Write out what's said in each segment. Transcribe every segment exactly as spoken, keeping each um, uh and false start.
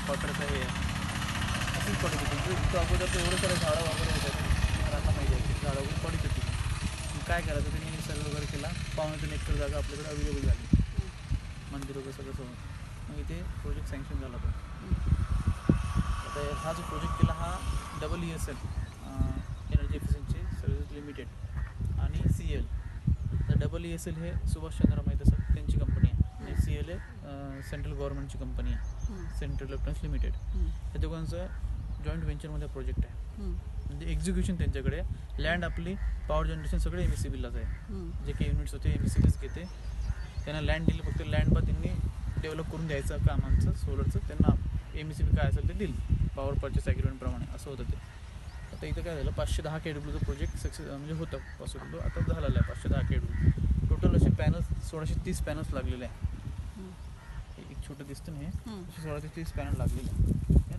कॉटरचं हे अशीच पडत होती. तो अगोदर तर एवढं सारं झाडं वगैरे होतं घरांना माहिती आहे की झाडं वगैरे पडत होती. मग काय करायचं त्यांनी निसर्ग वगैरे केला. पावणे तीन एकर जागा आपल्याकडे अवेलेबल झाली. मंदिर वगैरे सगळं सोडून मग इथे प्रोजेक्ट सँक्शन झाला. तो आता हा जो प्रोजेक्ट केला हा double E S L Energy Efficiency Services Limited आणि सी एल. तर डबल ई एस एल हे सुभाषचंद्र माहीत असं त्यांची कंपनी आहे आणि सी एल हे सेंट्रल गव्हर्नमेंटची कंपनी आहे, सेंट्रल इलेक्ट्रॉनिक्स लिमिटेड. या दोघांचं जॉईंट व्हेंचरमध्ये प्रोजेक्ट आहे. म्हणजे एक्झिक्युशन त्यांच्याकडे, लँड आपली, पॉवर जनरेशन सगळे एम एस सी बीलाच आहे. जे काही युनिट्स होते एम एस सी बीच घेते. त्यांना लँड दिली, फक्त लँड बा त्यांनी डेव्हलप करून द्यायचं काम आमचं सोलरचं. त्यांना एम एस सी बी काय असेल ते दिल पॉवर परचेस ॲग्रीमेंटप्रमाणे असं होतं ते. आता इथं काय झालं, पाचशे दहा के डब्ल्यूचं प्रोजेक्ट सक्सेस म्हणजे होतं पॉसिबल, आता झालेलं आहे. पाचशे दहा के डब्ल्यू टोटल असे पॅनल्स सोळाशे तीस पॅनल्स लागलेले आहे. एक छोटं दिसतं नाही, असे सोळाशे तीस पॅनल लागलेले आहे.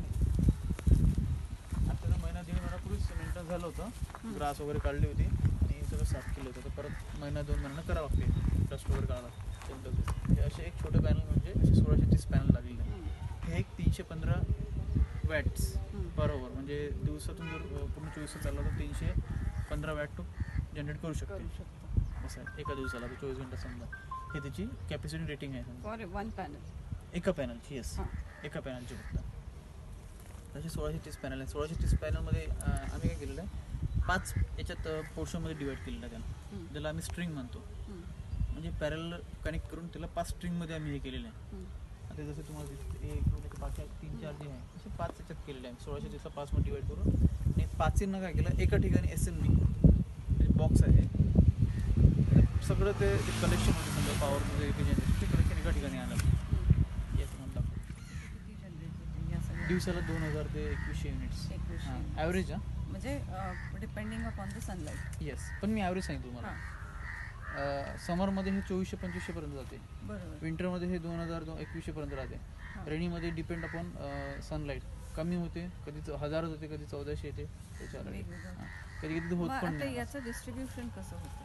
आता महिना दीड महिन्यापूर्वीच मेंटेनन्स झालं होतं, ग्रास वगैरे काढली होती आणि सगळं साफ केलं होतं. तर परत महिना दोन महिन्यांना करावं लागते, डस्ट वगैरे काढावं. हे असे एक छोटे पॅनल म्हणजे असे सोळाशे तीस पॅनल लागलेले आहे. हे एक तीनशे पंधरा वॅट्स पर ओव्हर, म्हणजे दिवसातून जर पूर्ण चोवीस तास चालला तर तीनशे पंधरा वॅट तो जनरेट करू शकते. असं आहे एका दिवसाला, चोवीस घंटा समजा. हे त्याची कॅपॅसिटी रेटिंग आहे समजा वन पॅनल, एका पॅनलची. येस, एका पॅनलची फक्त. तसे सोळाशे तीस पॅनल आहे. सोळाशे तीस पॅनलमध्ये आम्ही काय केलेलं आहे, पाच याच्यात पोर्शनमध्ये डिवाईड केलेलं आहे त्याला, ज्याला आम्ही स्ट्रिंग म्हणतो. म्हणजे पॅरल कनेक्ट करून त्याला पाच स्ट्रिंगमध्ये आम्ही हे केलेलं आहे. आता जसं तुम्हाला दिसतं एक दोन पाच तीन चार जे आहे असे पाच याच्यात केलेले आहे. सोळाशे तीसला पाचमध्ये डिवाईड करून आणि पाचींना काय केलं, एका ठिकाणी एस एन बी म्हणजे बॉक्स आहे, सगळं ते कलेक्शन होते समजा पॉवरमध्ये एक जनरेशन ते कलेक्शन एका ठिकाणी आलं. येस म्हणता दिवसाला दोन हजार ते एकवीसशे युनिट्स ॲव्हरेज. हां म्हणजे depending upon the sunlight. Yes, पण मी ॲव्हरेज सांगितलं तुम्हाला. समरमध्ये हे चोवीसशे पंचवीसशेपर्यंत जाते, विंटरमध्ये हे दोन हजार दोन एकवीसशेपर्यंत राहते. रेनीमध्ये डिपेंड अपॉन सनलाईट कमी होते, कधी हजारच होते, कधी चौदाशे येते, त्याच्यावर कधी कधी होत पण नाही. याचं डिस्ट्रीब्युशन कसं होतं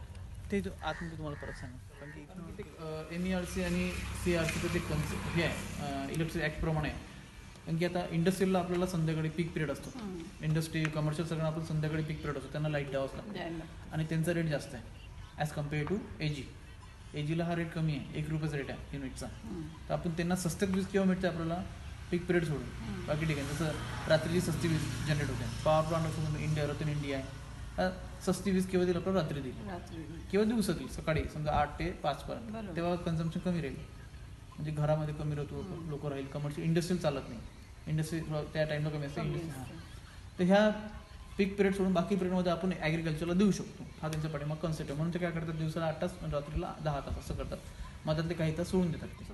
ते आतमध्ये तुम्हाला परत सांगा. कारण की एम ई आर सी आणि सी आर सीचं ते कन्सेप्ट हे आहे इलेक्ट्रिक ॲक्टप्रमाणे आहे. कारण की आता इंडस्ट्रीला आपल्याला संध्याकाळी पीक पिरियड असतो, इंडस्ट्री कमर्शियल सगळं आपण संध्याकाळी पीक पिरियड असतो, त्यांना लाईट द्यावंच लागतं आणि त्यांचा रेट जास्त आहे as compare to A G. A जीला हा रेट कमी आहे, एक रुपयाचा रेट आहे युनिटचा. तर आपण त्यांना स्वस्त वीज केव्हा मिळते आपल्याला, पीक पिरियड सोडून. बाकी ठिकाणी जसं रात्रीची सस्ती वीज जनरेट होते, पॉवर प्लांट असं इंडिया रतन इंडिया आहे, सस्ती वीज केव्हा देईल आपल्याला, रात्री देईल किंवा दिवसात देईल, सकाळी समजा आठ ते पाचपर्यंत. तेव्हा कन्झम्पशन कमी राहील, म्हणजे घरामध्ये कमी राहतो, लोक राहील. कमर्शियल इंडस्ट्रियल चालत नाही, इंडस्ट्री त्या टाईमला कमी असते इंडस्ट्री. तर ह्या पीक पिरियड सोडून बाकी पिरियडमध्ये आपण ॲग्रिकल्चरला देऊ शकतो, हा त्यांच्या पाठीमाग कन्सेप्ट आहे. म्हणून ते काय करतात, दिवसाला आठ तास रात्रीला दहा तास असं करतात, मग ते काही तास सोडून देतात. ते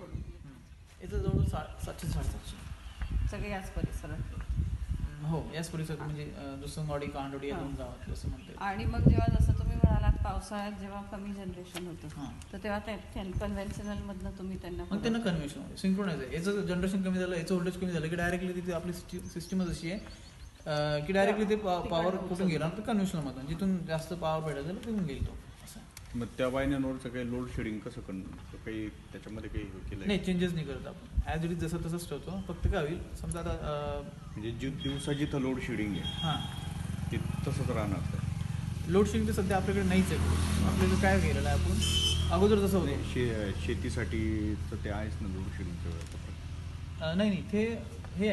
याचं जवळ सा सातशे साडेसातशे सगळे याच परिसरात. हो, याच परिसरात म्हणजे दुसंगवाडी कांडोडी या दोन गावात असं म्हणते. आणि मग जेव्हा जसं तुम्ही म्हणालात पावसाळ्यात जेव्हा कमी जनरेशन होतं तर तेव्हा त्या कन्व्हेन्शनल मधनं तुम्ही त्यांना मग त्यांना कन्व्हेन्शन सिंक्रोनाइज आहे. याचं जनरेशन कमी झालं, याचं व्होल्टेज कमी झालं की डायरेक्टली तिथे आपली सिस्टमच अशी आहे की डायरेक्टली ते पॉवर कुठून गेला तर कन्व्हेन्शनलमधून जिथून जास्त पॉवर भेटत झालं तिथून गेल तो. मग त्या वाहिन्यांवरचं काही लोड शेडिंग कसं करणं, काही त्याच्यामध्ये काही केलं नाही, चेंजेस नाही करत आपण, ॲज इट इज जसं तसंच ठेवतो. फक्त काय होईल समजा आता म्हणजे जी दिवसा जिथं लोड शेडिंग आहे हां ते तसंच राहणार. लोड शेडिंग तर सध्या आपल्याकडे नाहीच आहे. आपल्याकडे काय केलेलं आहे आपण अगोदर जसं होतं शे शेतीसाठी तर ते आहेच ना लोड शेडिंगचं. नाही नाही ते हे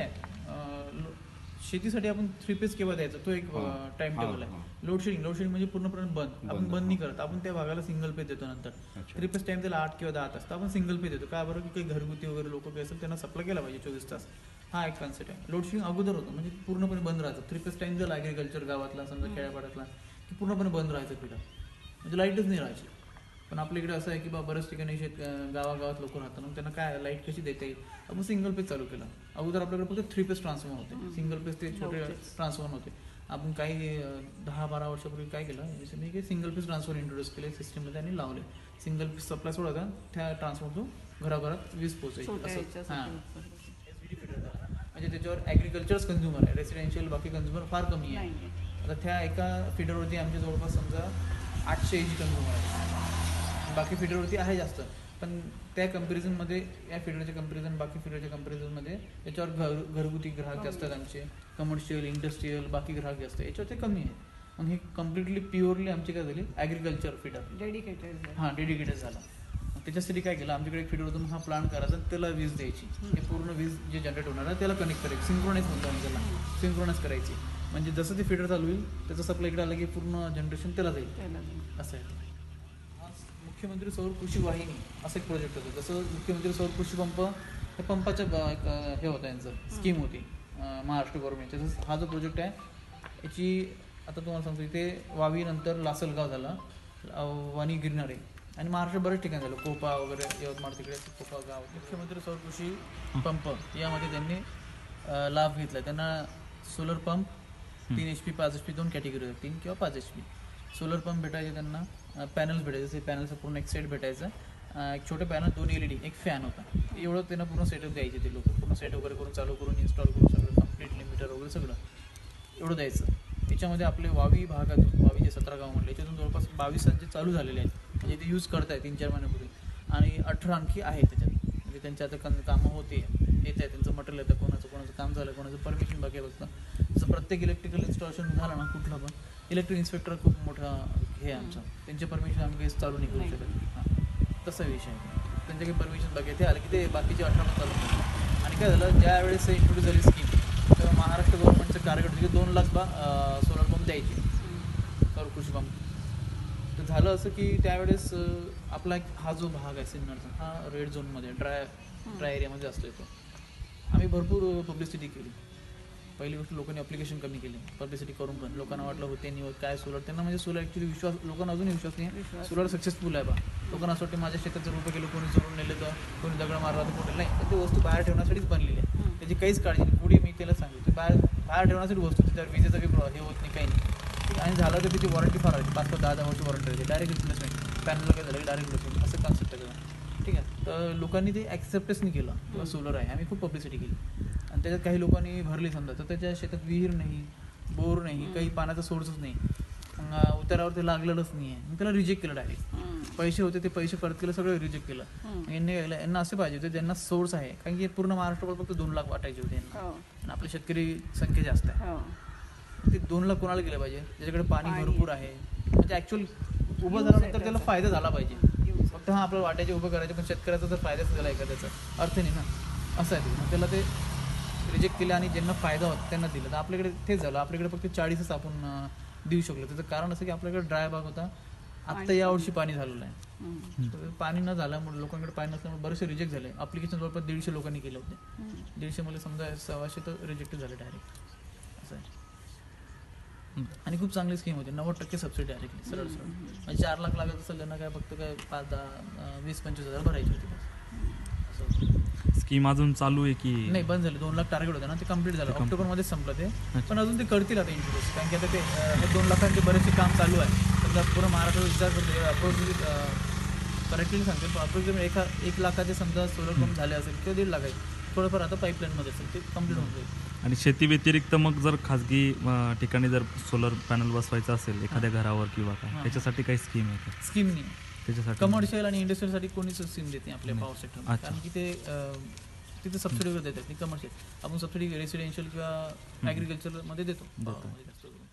आहे शेतीसाठी आपण थ्री पेज केव्हा द्यायचा तो एक टाइम टेबल आहे. लोड शेडिंग लोड शेडिंग म्हणजे पूर्णपणे बंद आपण बंद नाही करत, आपण त्या भागाला सिंगल पे देतो. नंतर थ्री पेज टाइम त्याला आठ किंवा दहा तास आपण सिंगल पे देतो. काय बरं की काही घरगुती वगैरे लोक काही असेल त्यांना सप्लाय केला पाहिजे चोवीस तास. हा एक कॉन्सेप्ट आहे. लोड शेडिंग अगोदर होतं म्हणजे पूर्णपणे बंद राहायचं. थ्री पेज टाइम झाला ॲग्रिकल्चर गावातला समजा खेड्यापाड्यातला की पूर्णपणे बंद राहायचं पिढा म्हणजे लाईटच नाही राहायची. पण आपल्या इकडे असं आहे की बा बऱ्याच ठिकाणी शेत गावागावात लोक राहतात मग त्यांना काय लाईट कशी देता येईल आपण सिंगल पेज चालू केला. अगोदर आपल्याकडे फक्त थ्री पेज ट्रान्सफॉर्मर होते, सिंगल पेज ते छोटे ट्रान्सफॉर्मर होते. आपण काही दहा बारा वर्षापूर्वी काय केलं मी की सिंगल पेज ट्रान्सफॉर्मर इंट्रोड्यूस केले सिस्टममध्ये आणि लावले. सिंगल पेज सप्लाय सोडायचा त्या ट्रान्सफॉर्मर घराघरात वीज पोहोचायची असं. हां म्हणजे त्याच्यावर ॲग्रिकल्चरच कन्झ्युमर आहे, रेसिडेन्शियल बाकी कन्झ्युमर फार कमी आहे. आता त्या एका फिडरवरती आमच्या जवळपास समजा आठशे एजी कन्झ्युमर आहे, बाकी फिडरवरती आहे जास्त पण त्या कम्पॅरिझनमध्ये या फिल्डच्या कम्पॅरिझन बाकी फिल्डच्या कम्पॅरिझनमध्ये याच्यावर घर घरगुती ग्राहक जास्त आहेत आमचे, कमर्शियल इंडस्ट्रीयल बाकी ग्राहक जास्त आहे, याच्यावर ते कमी आहे. मग हे कम्प्लिटली प्युअरली आमची काय झाली ॲग्रिकल्चर फीडर डेडिकेटेड. हां डेडिकेटेड झाला. मग त्याच्यासाठी काय केलं, आमच्याकडे एक फीडर होतं, मग हा प्लांट करायचा आणि त्याला वीज द्यायची. हे पूर्ण वीज जे जनरेट होणार आहे त्याला कनेक्ट करायची, सिंक्रोनाइज म्हणतो आम्ही त्याला, सिंक्रोनाइज करायची. म्हणजे जसं ते फीडर चालू होईल त्याचं सप्लाय इकडे आलं की पूर्ण जनरेशन त्याला जाईल, असं आहे. मुख्यमंत्री सौर कृषी वाहिनी असं एक प्रोजेक्ट होतं. जसं मुख्यमंत्री सौर कृषी पंप हे पंपाच्या ब- एक, हे होतं यांचं स्कीम होती अं, महाराष्ट्र गव्हर्नमेंटच्या. जसं हा जो प्रोजेक्ट आहे याची आता तुम्हाला सांगतो, इथे वावी नंतर लासलगाव झाला, अं, वाणी गिरणारे आणि महाराष्ट्र बरेच ठिकाणी झालं, कोपा वगैरे यवतमाळ तिकडे कोपा गाव. मुख्यमंत्री सौर कृषी पंप यामध्ये त्यांनी अं, लाभ घेतला. त्यांना सोलर पंप तीन एच पी पाच एच पी दोन कॅटेगरी होते, तीन किंवा पाच एच पी सोलर पंप भेटायचे त्यांना, पॅनल्स भेटायचे. जसे पॅनलचं पूर्ण एक सेट भेटायचं, एक छोटे पॅनल, दोन एल ई डी, एक फॅन होता. एवढं त्यांना पूर्ण सेटअप द्यायचे ते लोक, पूर्ण सेट वगैरे करून चालू करून इन्स्टॉल करून सगळं कम्प्लीटली मीटर वगैरे सगळं एवढं द्यायचं. त्याच्यामध्ये आपले वावी भागातून, वावी जे सतरा गाव म्हटले याच्यातून जवळपास बावीसांचे चालू झालेले आहेत, म्हणजे ते यूज करत आहे तीन चार महिन्यापूर्वी. आणि अठरा आणखी आहे त्याच्यात, म्हणजे त्यांच्या आता कं कामं होते येत आहे, त्यांचं मटेरियल येतं, कोणाचं कोणाचं काम झालं, कोणाचं परमिशन बाकी आहे. फक्त जसं प्रत्येक इलेक्ट्रिकल इन्स्टॉलेशन झालं ना कुठलं पण, इलेक्ट्रिक इन्स्पेक्टर खूप मोठा हे आहे आमचं, त्यांचे परमिशन आम्ही काही चालू नाही करू शकत. हां तसा विषय आहे, त्यांचे काही परमिशन बाकी आहे, ते आले की ते बाकीचे अठरा पण चालू करतात. आणि काय झालं, ज्या वेळेस इंट्रोड्यूस झाली स्कीम तेव्हा महाराष्ट्र गव्हर्नमेंटचं टार्गेट होतं की दोन लाख बा सोलर पंप द्यायचे, सौर कृषी पंप. तर झालं असं की त्यावेळेस आपला एक हा जो भाग आहे सिन्नरचा, हा रेड झोनमध्ये ड्राय ड्राय एरियामध्ये असतो येतो. आम्ही भरपूर पब्लिसिटी केली. पहिली गोष्ट लोकांनी अप्लिकेशन कमी केली, पब्लिसिटी करून पण लोकांना वाटलं होते नाही होत काय सोलर, त्यांना म्हणजे सोलर ॲक्च्युली विश्वास, लोकांना अजूनही विश्वास नाही सोलर सक्सेसफुल आहे बा. लोकांना असं वाटतं माझ्या शेतात जर रुपये केलं, कोणी चोरून नेले तर, कोणी दगड मारला तर कोणी नाही, पण ती वस्तू बाहेर ठेवण्यासाठीच बनलेली आहे, त्याची काहीच काळजी नाही. पुढे मी त्याला सांगितलं बाहेर बाहेर ठेवण्यासाठी वस्तू, त्याच्यावर विजेचं काही हे होत नाही, काही नाही. आणि झालं तर त्याची वॉरंटी फार आहे, पाच पाच दहा दहा वर्ष वॉरंटी राहते, डायरेक्ट रिप्लेसमेंट, पॅनल काय झालं की डायरेक्ट रिप्लेसमेंट, असं कन्सेप्ट आहे त्याचा. ठीक आहे, तर लोकांनी ते ॲक्सेप्टच नाही केलं किंवा सोलर आहे. आम्ही खूप पब्लिसिटी केली आणि त्याच्यात काही लोकांनी भरली समजा, तर त्याच्या शेतात विहीर नाही, बोर नाही, काही पाण्याचा सोर्सच नाही, मग उतारावर ते लागलेलंच नाही आहे, मग त्याला रिजेक्ट केलं डायरेक्ट. पैसे होते ते पैसे परत केलं, सगळं रिजेक्ट केलं. यांनी यांना असे पाहिजे होते ज्यांना सोर्स आहे, कारण की पूर्ण महाराष्ट्रावर फक्त दोन लाख वाटायचे होते यांना, आणि आपली शेतकरी संख्या जास्त आहे. ते दोन लाख कोणाला गेलं पाहिजे ज्याच्याकडे पाणी भरपूर आहे, म्हणजे ॲक्च्युअल उभं झाल्यानंतर त्याला फायदा झाला पाहिजे. फक्त हा आपल्याला वाटायचे उभं करायचे, पण शेतकऱ्याचा जर फायदाच झाला एखाद्याचा अर्थ नाही ना, असं आहे ते. मग त्याला ते रिजेक्ट केलं आणि ज्यांना फायदा होता त्यांना दिलं. तर आपल्याकडे तेच झालं, आपल्याकडे फक्त चाळीसच आपण देऊ शकलो. त्याचं कारण असं की आपल्याकडे ड्राय भाग होता, आत्ता यावर्षी पाणी झालेलं आहे, तर पाणी न झाल्यामुळे लोकांकडे पाणी नसल्यामुळे बरेचसे रिजेक्ट झाले. अप्लिकेशन जवळपास दीडशे लोकांनी केले होते, दीडशे मध्ये समजा सव्वाशे तर रिजेक्ट झाले डायरेक्ट, असं आहे. आणि खूप चांगली स्कीम होती, नव्वद टक्के सबसिडी डायरेक्टली सरळ सरळ, म्हणजे चार लाख लागत असेल त्यांना काय फक्त काय पाच दहा वीस पंचवीस हजार भरायचे होते. स्कीम अजून चालू आहे की नाही, बंद झाले. दोन लाख टार्गेट होतं ना, ते कम्प्लीट झालं, ऑक्टोबरमध्ये संपलं ते, पण अजून ते करतील आता इंट्रोड्यूस, कारण की आता ते हे दोन लाखांचे बरेचसे काम चालू आहे. समजा पूर्ण महाराष्ट्राचा विचार करते अप्रोक्सिमेट, करेक्टली सांगते पण अप्रोक्सिमेट एका एक लाखाचे समजा सोलर पंप झाले असेल किंवा दीड लाख आहे, थोडंफार आता पाईपलाईनमध्ये असेल, ते कम्प्लीट होऊन जाईल. आणि शेती व्यतिरिक्त मग जर खाजगी अं, ठिकाणी जर सोलर पॅनल बसवायचं असेल एखाद्या घरावर किंवा काय, त्याच्यासाठी काही स्कीम आहे का? स्कीम नाही त्याच्यासाठी कमर्शियल आणि इंडस्ट्रीसाठी कोणीच स्कीम देते आपल्या पॉवर सेक्टर, कारण की ते तिथे सबसिडी वगैरे देतात. कमर्शियल आपण सबसिडी रेसिडेन्शियल किंवा ॲग्रिकल्चरमध्ये देतो.